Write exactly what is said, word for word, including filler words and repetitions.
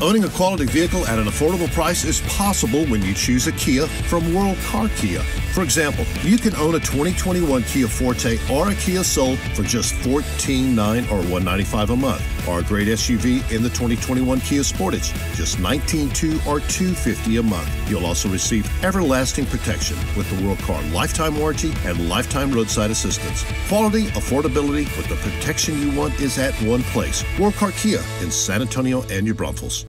Owning a quality vehicle at an affordable price is possible when you choose a Kia from World Car Kia. For example, you can own a twenty twenty-one Kia Forte or a Kia Soul for just fourteen thousand nine hundred dollars or one hundred ninety-five dollars a month, or a great S U V in the twenty twenty-one Kia Sportage, just nineteen thousand two hundred dollars or two hundred fifty dollars a month. You'll also receive everlasting protection with the World Car lifetime warranty and lifetime roadside assistance. Quality, affordability with the protection you want is at one place. World Car Kia in San Antonio and New Braunfels.